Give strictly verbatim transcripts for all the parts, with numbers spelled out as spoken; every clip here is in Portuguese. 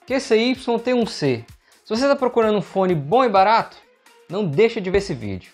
Q C Y T um C. Se você está procurando um fone bom e barato, não deixa de ver esse vídeo.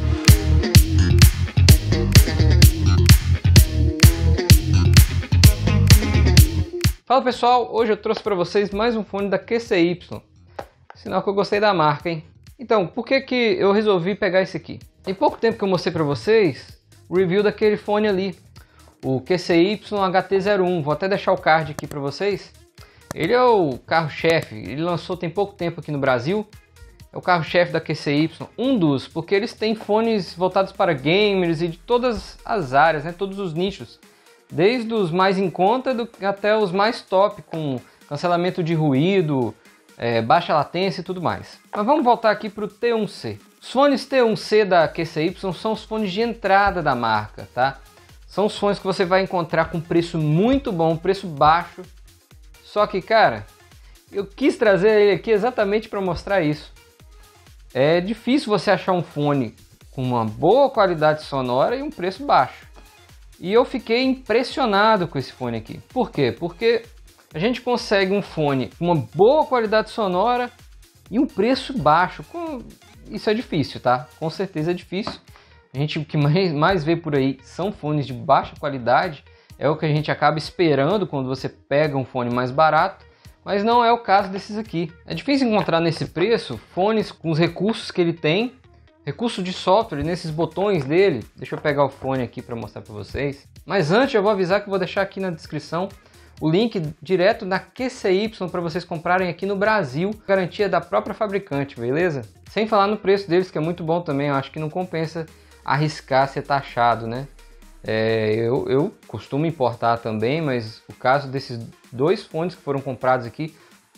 Fala pessoal, hoje eu trouxe para vocês mais um fone da Q C Y. Sinal que eu gostei da marca, hein? Então, por que que eu resolvi pegar esse aqui? Tem pouco tempo que eu mostrei para vocês o review daquele fone ali, o Q C Y H T zero um. Vou até deixar o card aqui para vocês. Ele é o carro-chefe, ele lançou tem pouco tempo aqui no Brasil. É o carro-chefe da Q C Y, um dos, porque eles têm fones voltados para gamers e de todas as áreas, né? Todos os nichos. Desde os mais em conta do, até os mais top, com cancelamento de ruído, é, baixa latência e tudo mais. Mas vamos voltar aqui para o T um C. Os fones T um C da Q C Y são os fones de entrada da marca, tá? São os fones que você vai encontrar com preço muito bom, preço baixo. Só que, cara, eu quis trazer ele aqui exatamente para mostrar isso. É difícil você achar um fone com uma boa qualidade sonora e um preço baixo. E eu fiquei impressionado com esse fone aqui. Por quê? Porque a gente consegue um fone com uma boa qualidade sonora e um preço baixo. Com... Isso é difícil, tá? Com certeza é difícil. A gente, o que mais, mais vê por aí são fones de baixa qualidade. É o que a gente acaba esperando quando você pega um fone mais barato. Mas não é o caso desses aqui. É difícil encontrar nesse preço fones com os recursos que ele tem. Recurso de software nesses botões dele. Deixa eu pegar o fone aqui para mostrar para vocês. Mas antes eu vou avisar que eu vou deixar aqui na descrição o link direto da Q C Y para vocês comprarem aqui no Brasil. Garantia da própria fabricante, beleza? Sem falar no preço deles, que é muito bom também. Eu acho que não compensa arriscar ser taxado, né? É, eu, eu costumo importar também, mas o caso desses dois fones que foram comprados aqui,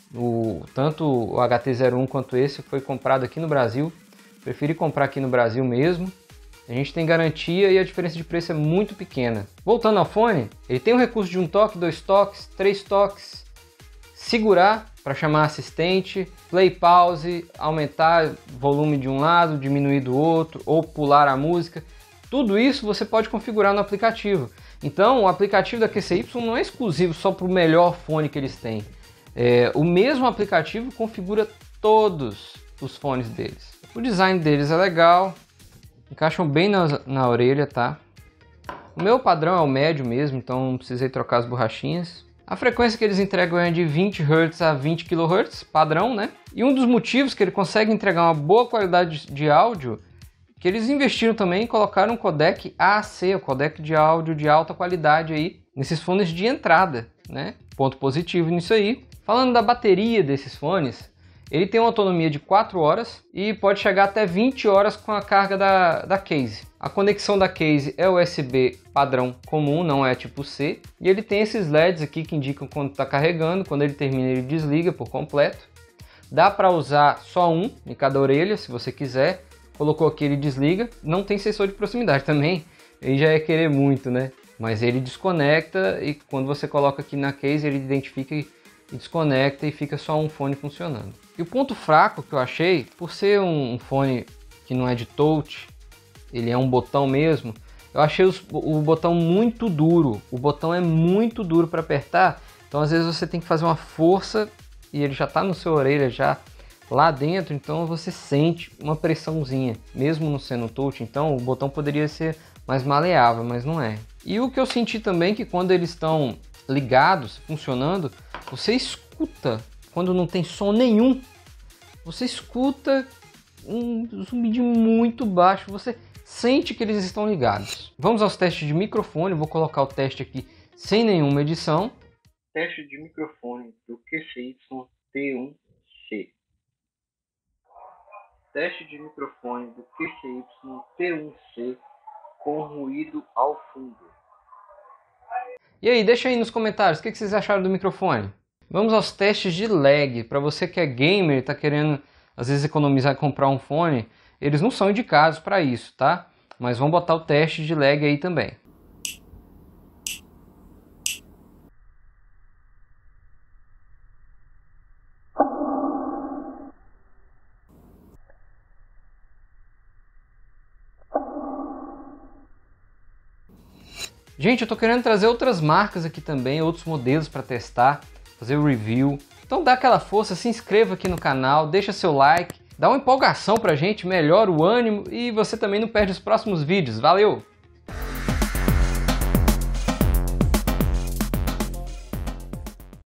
o, tanto o H T zero um quanto esse, foi comprado aqui no Brasil. Preferi comprar aqui no Brasil mesmo. A gente tem garantia e a diferença de preço é muito pequena. Voltando ao fone, ele tem o recurso de um toque, dois toques, três toques, segurar para chamar assistente, play pause, aumentar volume de um lado, diminuir do outro, ou pular a música. Tudo isso você pode configurar no aplicativo. Então o aplicativo da Q C Y não é exclusivo só para o melhor fone que eles têm. É, o mesmo aplicativo configura todos os fones deles. O design deles é legal, encaixam bem na, na orelha, tá? O meu padrão é o médio mesmo, então não precisei trocar as borrachinhas. A frequência que eles entregam é de vinte hertz a vinte quilohertz, padrão, né? E um dos motivos que ele consegue entregar uma boa qualidade de áudio, que eles investiram também em colocar um codec A A C, o codec de áudio de alta qualidade aí, nesses fones de entrada, né? Ponto positivo nisso aí. Falando da bateria desses fones, ele tem uma autonomia de quatro horas e pode chegar até vinte horas com a carga da, da case. A conexão da case é U S B padrão comum, não é tipo C. E ele tem esses L E Ds aqui que indicam quando está carregando, quando ele termina ele desliga por completo. Dá para usar só um em cada orelha, se você quiser. Colocou aqui, ele desliga. Não tem sensor de proximidade também, aí já é querer muito, né? Mas ele desconecta e quando você coloca aqui na case, ele identifica e desconecta e fica só um fone funcionando. E o ponto fraco que eu achei, por ser um fone que não é de touch, ele é um botão mesmo, eu achei os, o botão muito duro. O botão é muito duro para apertar, então às vezes você tem que fazer uma força e ele já está no seu orelha já lá dentro, então você sente uma pressãozinha, mesmo não sendo touch. Então o botão poderia ser mais maleável, mas não é. E o que eu senti também é que quando eles estão ligados, funcionando, você escuta, quando não tem som nenhum, você escuta um zumbido muito baixo, você sente que eles estão ligados. Vamos aos testes de microfone, vou colocar o teste aqui sem nenhuma edição. Teste de microfone do Q C Y T um C. Teste de microfone do Q C Y T um C com ruído ao fundo. E aí, deixa aí nos comentários o que vocês acharam do microfone. Vamos aos testes de lag. Para você que é gamer e está querendo às vezes economizar e comprar um fone, eles não são indicados para isso, tá? Mas vamos botar o teste de lag aí também. Gente, eu tô querendo trazer outras marcas aqui também, outros modelos para testar, fazer o review. Então dá aquela força, se inscreva aqui no canal, deixa seu like, dá uma empolgação pra gente, melhora o ânimo e você também não perde os próximos vídeos. Valeu!